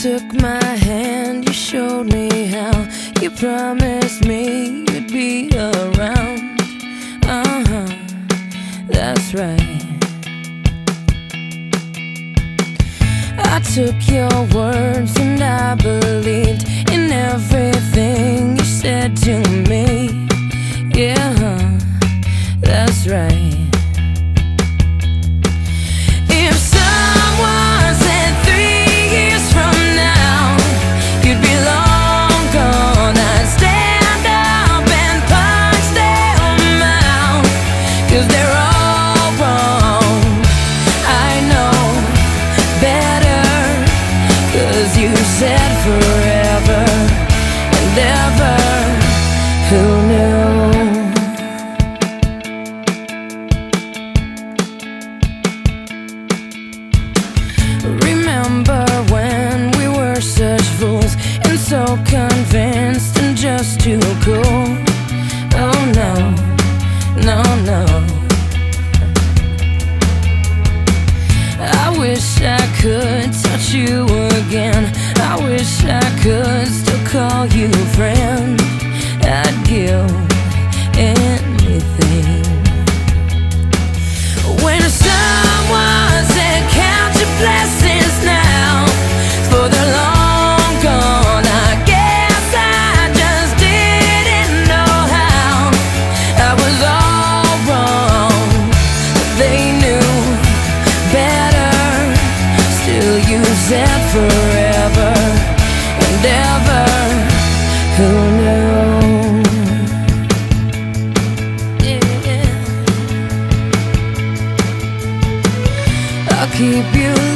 took my hand, you showed me how. You promised me you'd be around. That's right. I took your words and I believed in everything you said to me. Yeah, that's right. If someone said 3 years from now you'd be long gone, I'd stand up and punch their mouth, 'cause they're all wrong. I know better, 'cause you said forever and ever. Who knew? Remember when we were such fools and so convinced and just too cool? Oh no, no, no. I wish I could touch you again. I wish I could still call you friend. I'd give anything. When someone said count your blessings now, for they're long gone, I guess I just didn't know how. I was all wrong, they knew better. Still you said forever and ever. Who knew? Yeah. I'll keep you